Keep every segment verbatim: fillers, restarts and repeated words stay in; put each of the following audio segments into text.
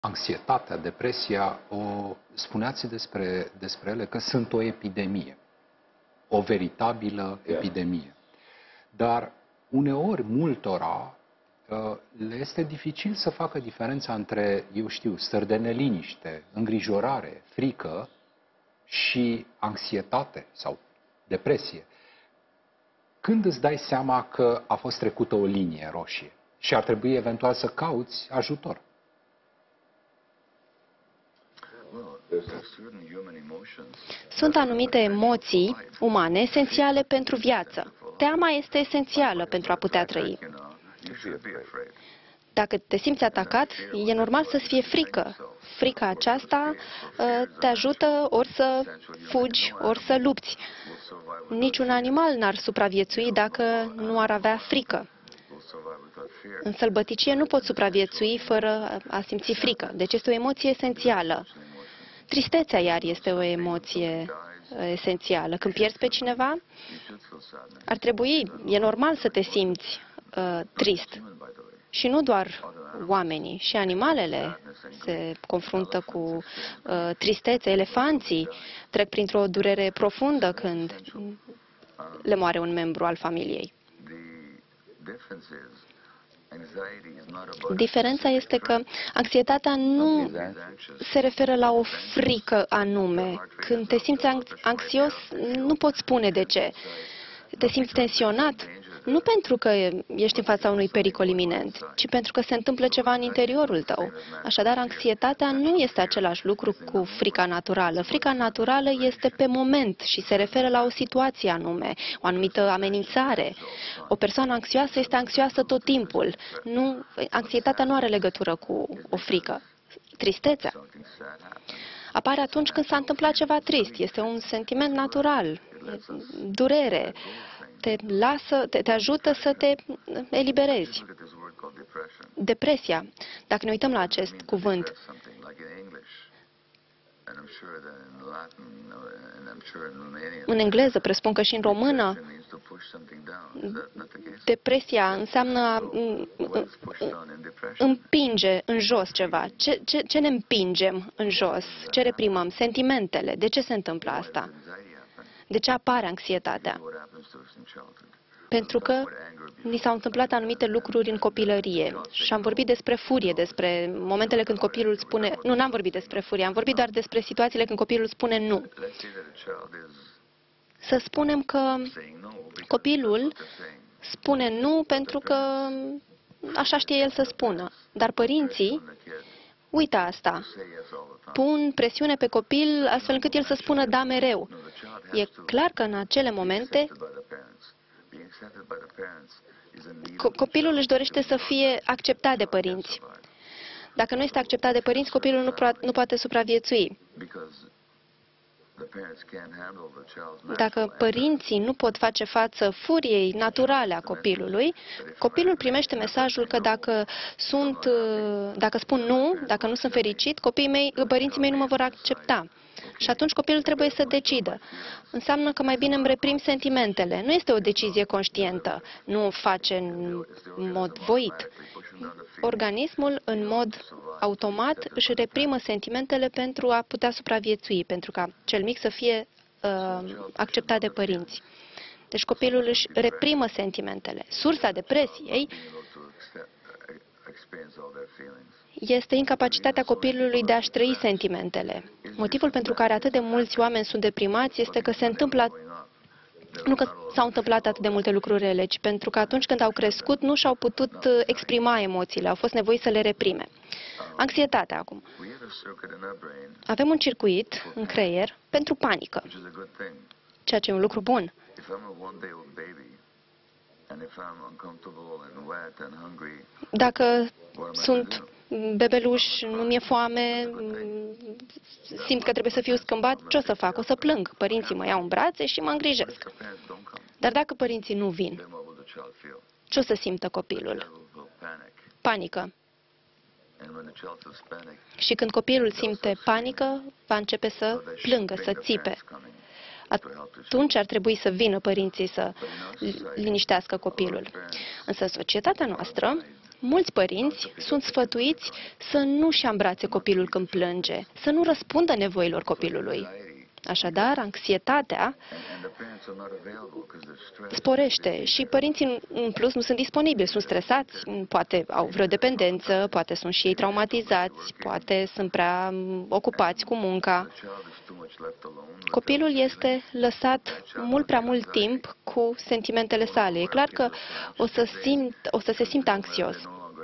Anxietatea, depresia, o spuneați despre, despre ele că sunt o epidemie, o veritabilă epidemie. Dar uneori, multora, le este dificil să facă diferența între, eu știu, stări de neliniște, îngrijorare, frică și anxietate sau depresie. Când îți dai seama că a fost trecută o linie roșie și ar trebui eventual să cauți ajutor? Sunt anumite emoții umane esențiale pentru viață. Teama este esențială pentru a putea trăi. Dacă te simți atacat, e normal să-ți fie frică. Frica aceasta te ajută ori să fugi, ori să lupți. Niciun animal n-ar supraviețui dacă nu ar avea frică. În sălbăticie nu poți supraviețui fără a simți frică. Deci este o emoție esențială. Tristețea, iar, este o emoție esențială. Când pierzi pe cineva, ar trebui, e normal să te simți uh, trist. Și nu doar oamenii, și animalele se confruntă cu uh, tristețe. Elefanții trec printr-o durere profundă când le moare un membru al familiei. Diferența este că anxietatea nu se referă la o frică anume. Când te simți anxios, nu poți spune de ce. Te simți tensionat, nu pentru că ești în fața unui pericol iminent, ci pentru că se întâmplă ceva în interiorul tău. Așadar, anxietatea nu este același lucru cu frica naturală. Frica naturală este pe moment și se referă la o situație anume, o anumită amenințare. O persoană anxioasă este anxioasă tot timpul. Nu, anxietatea nu are legătură cu o frică. Tristețea apare atunci când s-a întâmplat ceva trist. Este un sentiment natural, durere. Te lasă, te, te ajută să te eliberezi. Depresia, dacă ne uităm la acest cuvânt, în engleză, presupun că și în română, depresia înseamnă a împinge în jos ceva. Ce, ce, ce ne împingem în jos? Ce reprimăm? Sentimentele. De ce se întâmplă asta? De ce apare anxietatea? Pentru că ni s-au întâmplat anumite lucruri în copilărie și am vorbit despre furie, despre momentele când copilul spune... Nu, n-am vorbit despre furie, am vorbit doar despre situațiile când copilul spune nu. Să spunem că copilul spune nu pentru că așa știe el să spună, dar părinții uită asta. Pun presiune pe copil astfel încât el să spună da mereu. E clar că în acele momente copilul își dorește să fie acceptat de părinți. Dacă nu este acceptat de părinți, copilul nu, nu poate supraviețui. Dacă părinții nu pot face față furiei naturale a copilului, copilul primește mesajul că dacă, sunt, dacă spun nu, dacă nu sunt fericit, copiii mei, părinții mei nu mă vor accepta. Și atunci copilul trebuie să decidă. Înseamnă că mai bine îmi reprim sentimentele. Nu este o decizie conștientă. Nu o face în mod voit. Organismul, în mod automat, își reprimă sentimentele pentru a putea supraviețui, pentru ca cel mic să fie uh, acceptat de părinți. Deci copilul își reprimă sentimentele. Sursa depresiei este incapacitatea copilului de a-și trăi sentimentele. Motivul pentru care atât de mulți oameni sunt deprimați este că se întâmplă, nu că s-au întâmplat atât de multe lucruri rele, ci pentru că atunci când au crescut nu și-au putut exprima emoțiile, au fost nevoiți să le reprime. Anxietatea acum. Avem un circuit în creier pentru panică, ceea ce e un lucru bun. Dacă sunt bebeluș, nu mi-e foame, simt că trebuie să fiu scâmbat, ce o să fac? O să plâng. Părinții mă iau în brațe și mă îngrijesc. Dar dacă părinții nu vin, ce o să simtă copilul? Panică. Și când copilul simte panică, va începe să plângă, să țipe. Atunci ar trebui să vină părinții să liniștească copilul. Însă societatea noastră Mulți părinți sunt sfătuiți să nu-și ambrațe copilul când plânge, să nu răspundă nevoilor copilului. Așadar, anxietatea sporește și părinții în plus nu sunt disponibili, sunt stresați, poate au vreo dependență, poate sunt și ei traumatizați, poate sunt prea ocupați cu munca. Copilul este lăsat mult prea mult timp cu sentimentele sale. E clar că o să, simt, o să se simtă anxios.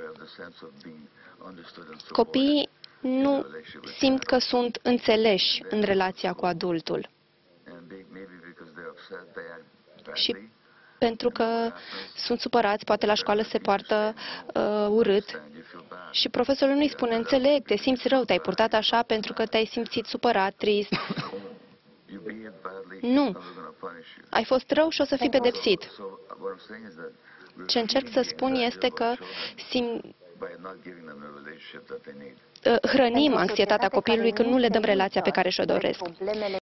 Copiii nu simt că sunt înțeleși în relația cu adultul. Și pentru că sunt supărați, poate la școală se poartă uh, urât și profesorul nu-i spune, înțeleg, te simți rău, te-ai purtat așa pentru că te-ai simțit supărat, trist. Nu. Ai fost rău și o să fii pedepsit. Ce încerc să spun este că sim... hrănim anxietatea copilului când nu le dăm relația pe care și-o doresc.